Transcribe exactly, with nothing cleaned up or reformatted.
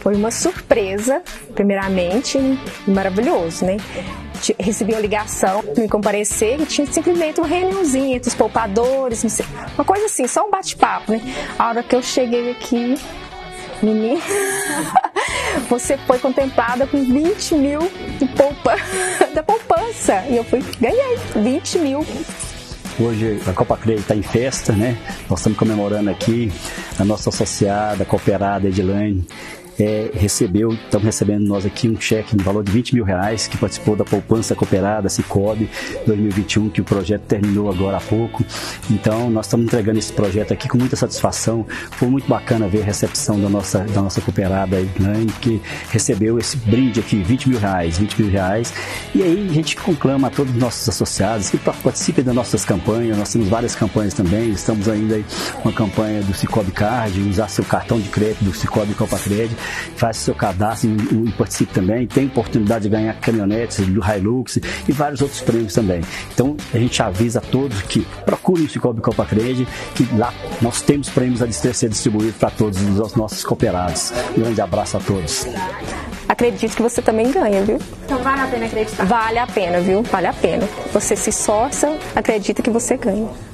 Foi uma surpresa, primeiramente, maravilhoso, né? Recebi uma ligação, me comparecer, e tinha simplesmente uma reuniãozinha entre os poupadores, não sei, uma coisa assim, só um bate-papo, né? A hora que eu cheguei aqui, menina, você foi contemplada com vinte mil de poupa, da poupança, e eu fui, ganhei vinte mil. Hoje a Copa Cred está em festa, né? Nós estamos comemorando aqui a nossa associada, cooperada Edilane. É, recebeu, estamos recebendo nós aqui um cheque no valor de vinte mil reais que participou da poupança cooperada Sicoob dois mil e vinte e um, que o projeto terminou agora há pouco. Então nós estamos entregando esse projeto aqui com muita satisfação. Foi muito bacana ver a recepção da nossa, da nossa cooperada Edilane, que recebeu esse brinde aqui, vinte mil reais, vinte mil reais. E aí a gente conclama a todos os nossos associados que participem das nossas campanhas. Nós temos várias campanhas também, estamos ainda com a campanha do Sicoob Card, usar seu cartão de crédito do Sicoob Copa Cred. Faça seu cadastro e, e participe também. Tem oportunidade de ganhar caminhonetes do Hilux e vários outros prêmios também. Então a gente avisa a todos que procurem o Sicoob Copa Cred, que lá nós temos prêmios a ser distribuídos para todos os nossos cooperados. Um grande abraço a todos. Acredito que você também ganha, viu? Então vale a pena acreditar? Vale a pena, viu? Vale a pena. Você se esforça, acredita que você ganha.